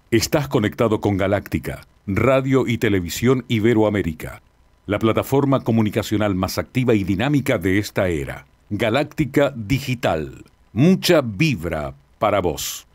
Estás conectado con Galáctica, Radio y Televisión Iberoamérica, la plataforma comunicacional más activa y dinámica de esta era. Galáctica Digital. Mucha vibra para vos.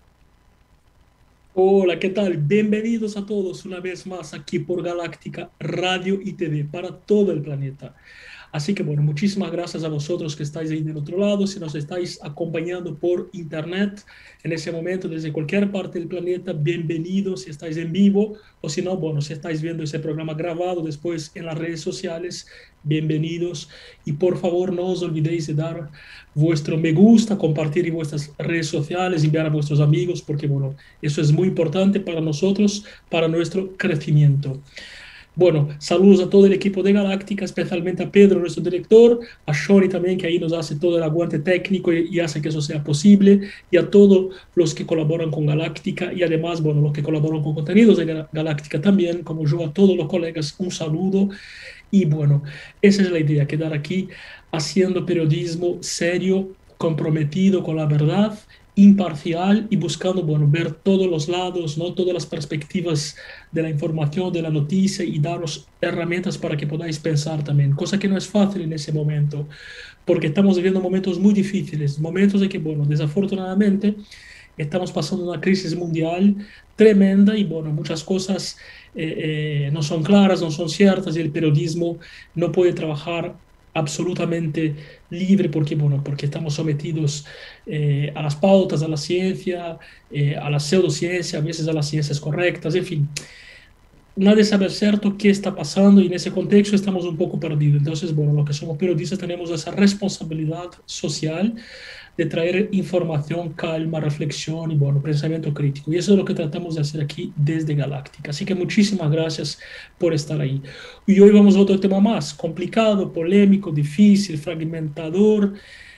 Hola, ¿qué tal? Bienvenidos a todos una vez más aquí por Galáctica Radio y TV para todo el planeta. Así que bueno, muchísimas gracias a vosotros que estáis ahí del otro lado, si nos estáis acompañando por internet en ese momento desde cualquier parte del planeta, bienvenidos si estáis en vivo o si no, bueno, si estáis viendo ese programa grabado después en las redes sociales, bienvenidos y por favor no os olvidéis de dar vuestro me gusta, compartir en vuestras redes sociales, enviar a vuestros amigos, porque bueno, eso es muy importante para nosotros, para nuestro crecimiento. Bueno, saludos a todo el equipo de Galáctica, especialmente a Pedro, nuestro director, a Shoni también, que ahí nos hace todo el aguante técnico y hace que eso sea posible, y a todos los que colaboran con Galáctica y además, bueno, los que colaboran con contenidos de Galáctica también, como yo, a todos los colegas, un saludo. Y bueno, esa es la idea, quedar aquí haciendo periodismo serio, comprometido con la verdad, imparcial y buscando, bueno, ver todos los lados, ¿no? Todas las perspectivas de la información, de la noticia y daros herramientas para que podáis pensar también, cosa que no es fácil en ese momento, porque estamos viviendo momentos muy difíciles, momentos de que, bueno, desafortunadamente estamos pasando una crisis mundial tremenda y, bueno, muchas cosas no son claras, no son ciertas y el periodismo no puede trabajar absolutamente libre porque, bueno, porque estamos sometidos a las pautas, a la ciencia, a la pseudociencia, a veces a las ciencias correctas, en fin. Nadie sabe cierto qué está pasando y en ese contexto estamos un poco perdidos. Entonces, bueno, los que somos periodistas tenemos esa responsabilidad social de traer información, calma, reflexión y, bueno, pensamiento crítico. Y eso es lo que tratamos de hacer aquí desde Galáctica. Así que muchísimas gracias por estar ahí. Y hoy vamos a otro tema más, complicado, polémico, difícil, fragmentador,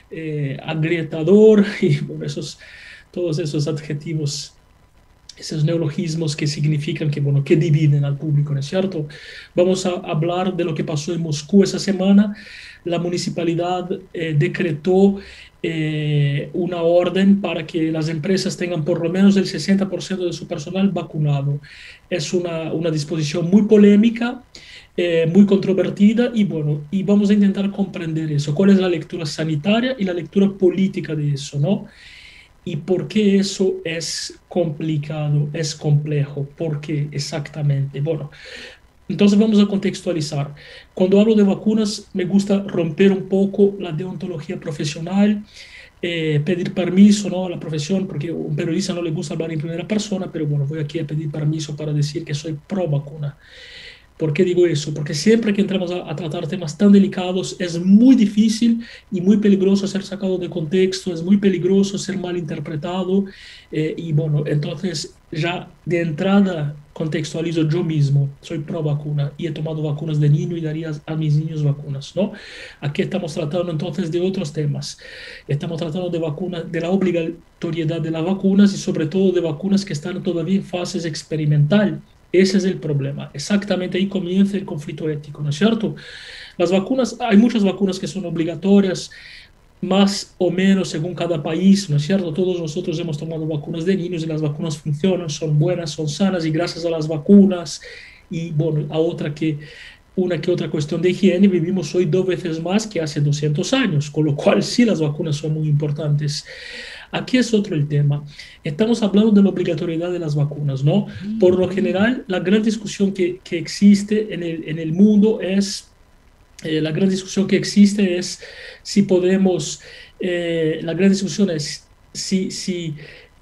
agrietador y, bueno, todos esos adjetivos, esos neologismos que significan que, bueno, que dividen al público, ¿no es cierto? Vamos a hablar de lo que pasó en Moscú esa semana. La municipalidad decretó una orden para que las empresas tengan por lo menos el 60% de su personal vacunado. Es una disposición muy polémica, muy controvertida y bueno, y vamos a intentar comprender eso. ¿Cuál es la lectura sanitaria y la lectura política de eso, no? ¿Y por qué eso es complicado, es complejo? ¿Por qué exactamente? Bueno, entonces vamos a contextualizar. Cuando hablo de vacunas, me gusta romper un poco la deontología profesional, pedir permiso, ¿no?, a la profesión, porque a un periodista no le gusta hablar en primera persona, pero bueno, voy aquí a pedir permiso para decir que soy pro vacuna. ¿Por qué digo eso? Porque siempre que entramos a tratar temas tan delicados es muy difícil y muy peligroso ser sacado de contexto, es muy peligroso ser mal interpretado y bueno, entonces ya de entrada contextualizo yo mismo, soy pro vacuna y he tomado vacunas de niño y daría a mis niños vacunas, ¿no? Aquí estamos tratando entonces de otros temas. Estamos tratando de vacunas, de la obligatoriedad de las vacunas y sobre todo de vacunas que están todavía en fases experimental. Ese es el problema. Exactamente ahí comienza el conflicto ético, ¿no es cierto? Las vacunas, hay muchas vacunas que son obligatorias, más o menos según cada país, ¿no es cierto? Todos nosotros hemos tomado vacunas de niños y las vacunas funcionan, son buenas, son sanas y gracias a las vacunas y, bueno, a otra que una que otra cuestión de higiene, vivimos hoy 2 veces más que hace 200 años, con lo cual sí las vacunas son muy importantes. Aquí es otro el tema. Estamos hablando de la obligatoriedad de las vacunas, ¿no? Por lo general, la gran discusión que existe en el mundo es, la gran discusión que existe es si podemos, la gran discusión es si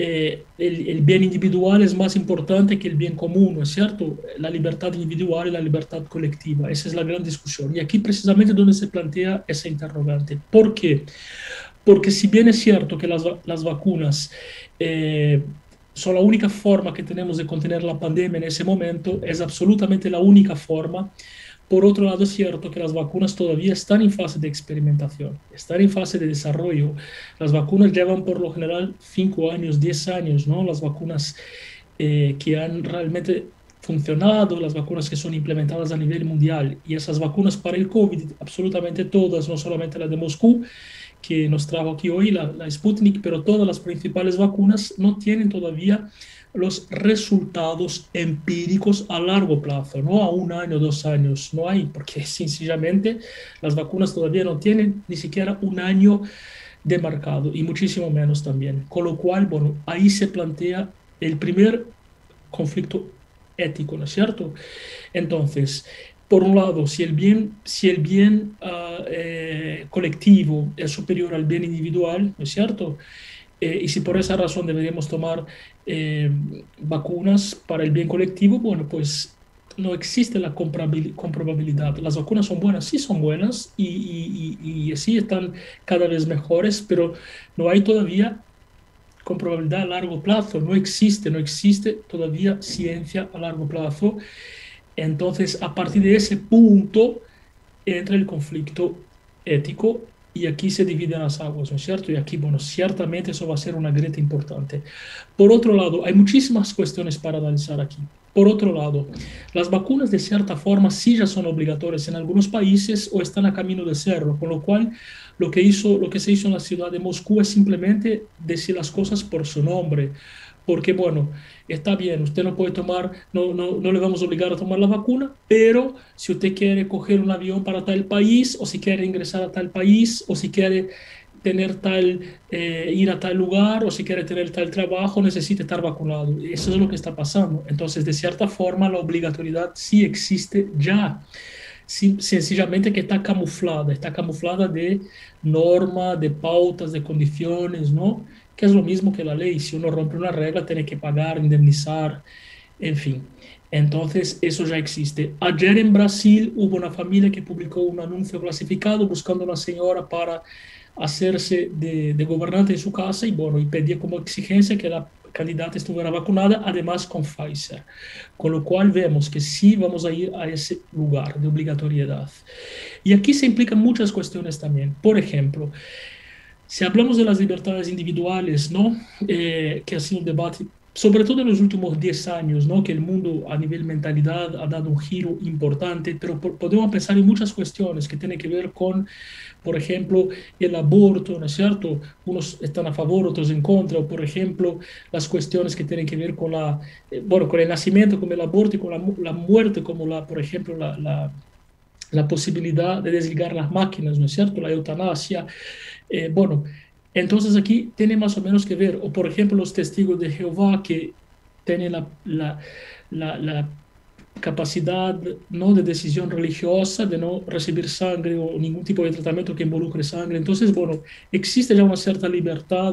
el bien individual es más importante que el bien común, ¿no es cierto? La libertad individual y la libertad colectiva. Esa es la gran discusión. Y aquí precisamente donde se plantea esa interrogante. ¿Por qué? Porque si bien es cierto que las vacunas son la única forma que tenemos de contener la pandemia en ese momento, es absolutamente la única forma. Por otro lado, es cierto que las vacunas todavía están en fase de experimentación, están en fase de desarrollo. Las vacunas llevan por lo general 5 años, 10 años, ¿no? Las vacunas que han realmente funcionado, las vacunas que son implementadas a nivel mundial y esas vacunas para el COVID, absolutamente todas, no solamente la de Moscú, que nos trajo aquí hoy, la Sputnik, pero todas las principales vacunas no tienen todavía los resultados empíricos a largo plazo, no a un año, 2 años, no hay, porque sencillamente las vacunas todavía no tienen ni siquiera un año de mercado y muchísimo menos también. Con lo cual, bueno, ahí se plantea el primer conflicto ético, ¿no es cierto? Entonces, por un lado, si el bien colectivo es superior al bien individual, ¿no es cierto? Y si por esa razón deberíamos tomar eh, vacunas para el bien colectivo, bueno, pues no existe la comprobabilidad. Las vacunas son buenas, sí son buenas y sí están cada vez mejores, pero no hay todavía comprobabilidad a largo plazo. No existe todavía ciencia a largo plazo. Entonces, a partir de ese punto entra el conflicto ético y aquí se dividen las aguas, ¿no es cierto? Y aquí, bueno, ciertamente eso va a ser una grieta importante. Por otro lado, hay muchísimas cuestiones para analizar aquí. Por otro lado, las vacunas de cierta forma sí ya son obligatorias en algunos países o están a camino de serlo, con lo cual lo que se hizo en la ciudad de Moscú es simplemente decir las cosas por su nombre, porque bueno, está bien, usted no puede tomar, no le vamos a obligar a tomar la vacuna, pero si usted quiere coger un avión para tal país, o si quiere ingresar a tal país, o si quiere ir a tal lugar, o si quiere tener tal trabajo, necesita estar vacunado. Eso es lo que está pasando. Entonces, de cierta forma, la obligatoriedad sí existe ya. Sí, sencillamente que está camuflada de norma, de pautas, de condiciones, ¿no? Que es lo mismo que la ley. Si uno rompe una regla, tiene que pagar, indemnizar, en fin. Entonces, eso ya existe. Ayer en Brasil hubo una familia que publicó un anuncio clasificado buscando una señora para hacerse de gobernante de su casa y, bueno, y pedía como exigencia que la candidata estuviera vacunada, además con Pfizer. Con lo cual vemos que sí vamos a ir a ese lugar de obligatoriedad. Y aquí se implican muchas cuestiones también. Por ejemplo, si hablamos de las libertades individuales, ¿no? Que ha sido un debate, sobre todo en los últimos 10 años, ¿no? Que el mundo a nivel mentalidad ha dado un giro importante, pero podemos pensar en muchas cuestiones que tienen que ver con, por ejemplo, el aborto, ¿no es cierto? Unos están a favor, otros en contra, o por ejemplo, las cuestiones que tienen que ver con bueno, con el nacimiento, con el aborto y con la muerte, como por ejemplo, la posibilidad de desligar las máquinas, ¿no es cierto? La eutanasia. Bueno, entonces aquí tiene más o menos que ver, o por ejemplo los testigos de Jehová que tienen la capacidad, ¿no?, de decisión religiosa, de no recibir sangre o ningún tipo de tratamiento que involucre sangre. Entonces, bueno, existe ya una cierta libertad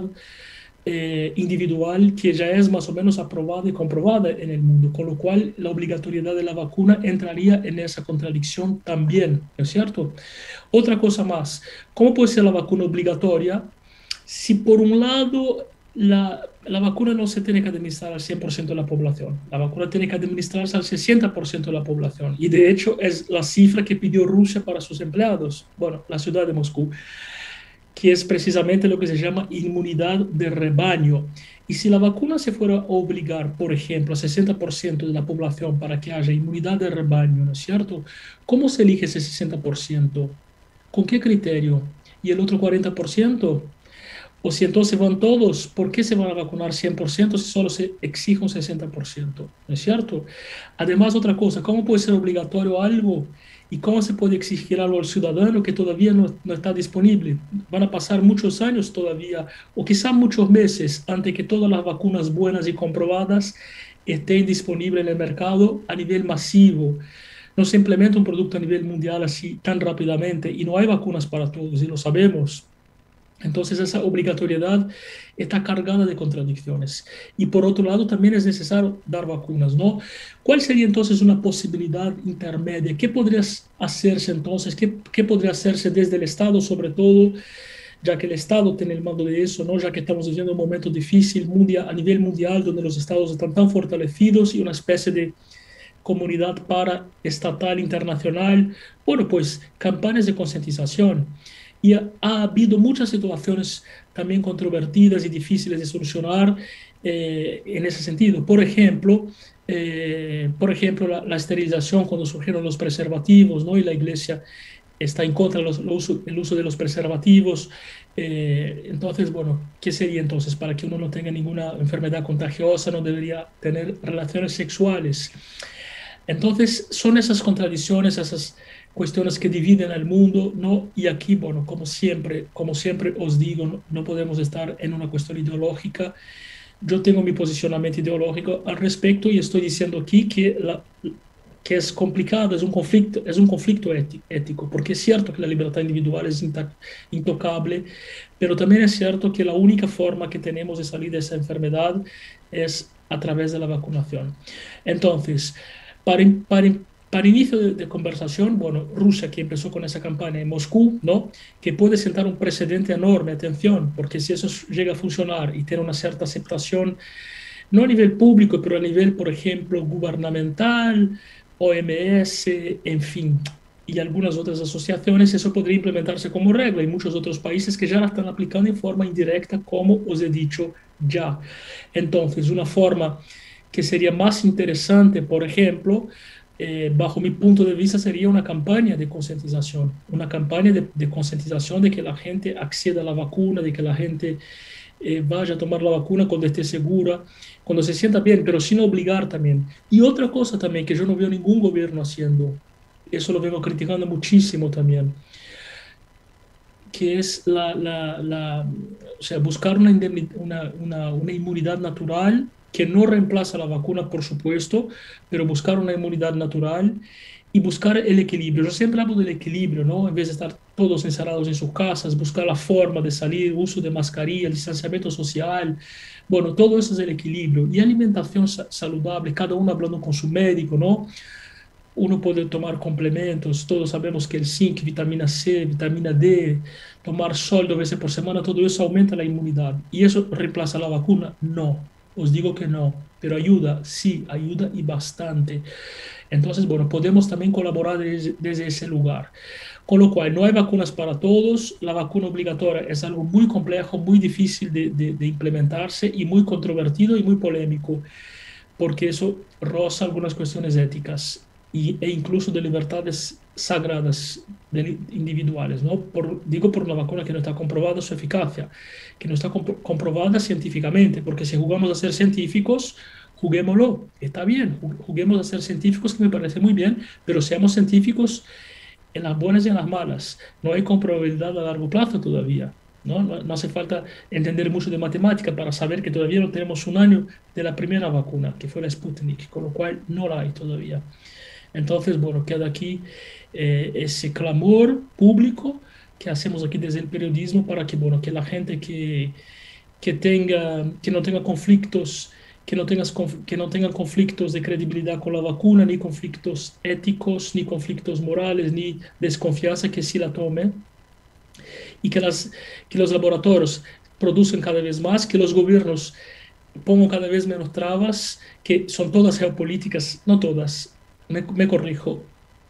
individual que ya es más o menos aprobada y comprobada en el mundo, con lo cual la obligatoriedad de la vacuna entraría en esa contradicción también, ¿no es cierto? Otra cosa más, ¿cómo puede ser la vacuna obligatoria si por un lado la vacuna no se tiene que administrar al 100% de la población? La vacuna tiene que administrarse al 60% de la población. Y de hecho es la cifra que pidió Rusia para sus empleados, bueno, la ciudad de Moscú, que es precisamente lo que se llama inmunidad de rebaño. Y si la vacuna se fuera a obligar, por ejemplo, a 60% de la población para que haya inmunidad de rebaño, ¿no es cierto? ¿Cómo se elige ese 60%? ¿Con qué criterio? ¿Y el otro 40%? O si entonces van todos, ¿por qué se van a vacunar 100% si solo se exige un 60%? ¿No es cierto? Además, otra cosa, ¿cómo puede ser obligatorio algo y cómo se puede exigir algo al ciudadano que todavía no está disponible? Van a pasar muchos años todavía, o quizá muchos meses, antes que todas las vacunas buenas y comprobadas estén disponibles en el mercado a nivel masivo. No se implementa un producto a nivel mundial así tan rápidamente y no hay vacunas para todos y lo sabemos. Entonces esa obligatoriedad está cargada de contradicciones. Y por otro lado también es necesario dar vacunas, ¿no? ¿Cuál sería entonces una posibilidad intermedia? ¿Qué podría hacerse entonces? ¿Qué podría hacerse desde el Estado sobre todo? Ya que el Estado tiene el mando de eso, ¿no? Ya que estamos viviendo un momento difícil mundial, a nivel mundial donde los estados están tan fortalecidos y una especie de comunidad paraestatal internacional. Bueno, pues campañas de concientización. Y ha habido muchas situaciones también controvertidas y difíciles de solucionar en ese sentido. Por ejemplo, la esterilización cuando surgieron los preservativos, ¿no? Y la iglesia está en contra del uso de los preservativos. Entonces, bueno, ¿qué sería entonces? Para que uno no tenga ninguna enfermedad contagiosa, no debería tener relaciones sexuales. Entonces, son esas contradicciones, esas cuestiones que dividen al mundo, ¿no? Y aquí, bueno, como siempre os digo, no, no podemos estar en una cuestión ideológica. Yo tengo mi posicionamiento ideológico al respecto y estoy diciendo aquí que es complicado, es un conflicto ético, porque es cierto que la libertad individual es intocable, pero también es cierto que la única forma que tenemos de salir de esa enfermedad es a través de la vacunación. Entonces, para, in- para, in- para inicio de conversación, bueno, Rusia que empezó con esa campaña en Moscú, ¿no? Que puede sentar un precedente enorme, atención, porque si eso llega a funcionar y tiene una cierta aceptación, no a nivel público, pero a nivel, por ejemplo, gubernamental, OMS, en fin, y algunas otras asociaciones, eso podría implementarse como regla. Hay muchos otros países que ya la están aplicando en forma indirecta, como os he dicho ya. Entonces, una forma que sería más interesante, por ejemplo, bajo mi punto de vista, sería una campaña de concientización, una campaña de concientización de que la gente acceda a la vacuna, de que la gente vaya a tomar la vacuna cuando esté segura, cuando se sienta bien, pero sin obligar también. Y otra cosa también que yo no veo ningún gobierno haciendo, eso lo vengo criticando muchísimo también, que es o sea, buscar una inmunidad natural que no reemplaza la vacuna, por supuesto, pero buscar una inmunidad natural y buscar el equilibrio. Yo siempre hablo del equilibrio, ¿no? En vez de estar todos encerrados en sus casas, buscar la forma de salir, uso de mascarilla, distanciamiento social. Bueno, todo eso es el equilibrio. Y alimentación saludable, cada uno hablando con su médico, ¿no? Uno puede tomar complementos, todos sabemos que el zinc, vitamina C, vitamina D, tomar sol 2 veces por semana, todo eso aumenta la inmunidad. ¿Y eso reemplaza la vacuna? No, os digo que no, pero ayuda, sí, ayuda y bastante. Entonces, bueno, podemos también colaborar desde ese lugar. Con lo cual, no hay vacunas para todos, la vacuna obligatoria es algo muy complejo, muy difícil de implementarse y muy controvertido y muy polémico porque eso roza algunas cuestiones éticas e incluso de libertades sagradas individuales, ¿no? Digo por una vacuna que no está comprobada su eficacia, que no está comprobada científicamente, porque si jugamos a ser científicos, juguémoslo, está bien, juguemos a ser científicos, que me parece muy bien, pero seamos científicos en las buenas y en las malas. No hay comprobabilidad a largo plazo todavía. ¿No? No hace falta entender mucho de matemática para saber que todavía no tenemos un año de la primera vacuna, que fue la Sputnik, con lo cual no la hay todavía. Entonces, bueno, queda aquí ese clamor público que hacemos aquí desde el periodismo para que, bueno, que la gente que no tenga conflictos, que no tengan conflictos de credibilidad con la vacuna, ni conflictos éticos, ni conflictos morales, ni desconfianza, que sí la tome y que los laboratorios producen cada vez más, que los gobiernos pongan cada vez menos trabas, que son todas geopolíticas, no todas, me corrijo,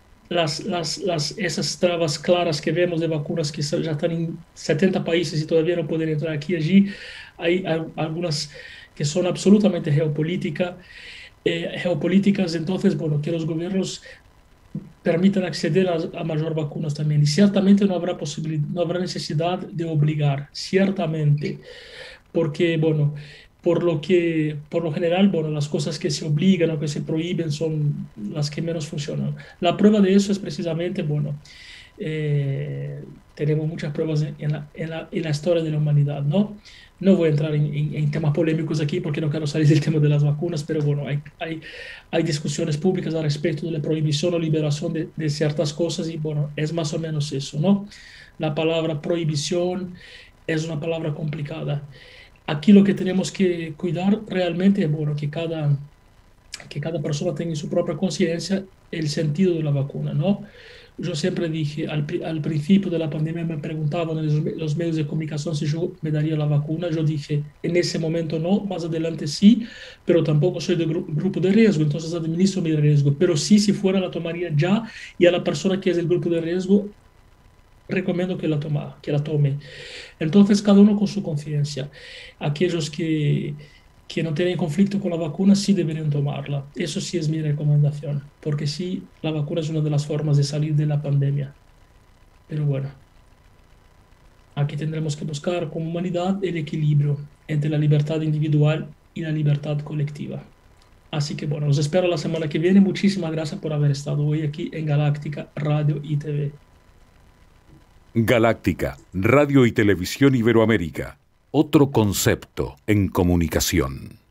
esas trabas claras que vemos de vacunas que ya están en 70 países y todavía no pueden entrar aquí y allí, hay algunas que son absolutamente geopolíticas, entonces, bueno, que los gobiernos permitan acceder a mayor vacunas también. Y ciertamente no habrá posibilidad, no habrá necesidad de obligar, ciertamente, porque, bueno, por lo general, bueno, las cosas que se obligan o que se prohíben son las que menos funcionan. La prueba de eso es precisamente, bueno, tenemos muchas pruebas en la historia de la humanidad, ¿no? No voy a entrar en temas polémicos aquí porque no quiero salir del tema de las vacunas, pero bueno, hay discusiones públicas al respecto de la prohibición o liberación de ciertas cosas y bueno, es más o menos eso, ¿no? La palabra prohibición es una palabra complicada. Aquí lo que tenemos que cuidar realmente es, bueno, que cada persona tenga en su propia conciencia el sentido de la vacuna, ¿no? Yo siempre dije, al principio de la pandemia me preguntaban en los medios de comunicación si yo me daría la vacuna. Yo dije, en ese momento no, más adelante sí, pero tampoco soy de grupo de riesgo, entonces administro mi riesgo. Pero sí, si fuera, la tomaría ya y a la persona que es del grupo de riesgo recomiendo que la tome. Entonces, cada uno con su conciencia. Aquellos que no tienen conflicto con la vacuna sí deberían tomarla. Eso sí es mi recomendación, porque sí, la vacuna es una de las formas de salir de la pandemia. Pero bueno. Aquí tendremos que buscar como humanidad el equilibrio entre la libertad individual y la libertad colectiva. Así que bueno, los espero la semana que viene. Muchísimas gracias por haber estado hoy aquí en Galáctica Radio y TV. Galáctica, Radio y Televisión Iberoamérica. Otro concepto en comunicación.